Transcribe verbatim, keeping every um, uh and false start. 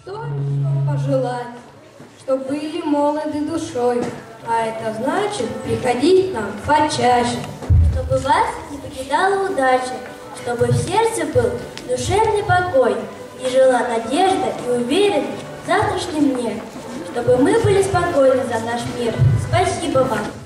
Что пожелать? Чтобы были молоды душой, а это значит приходить к нам почаще. Чтобы вас не покидала удача, чтобы в сердце был душевный покой и жила надежда и уверенность в завтрашнем дне, чтобы мы были спокойны за наш мир. Спасибо вам.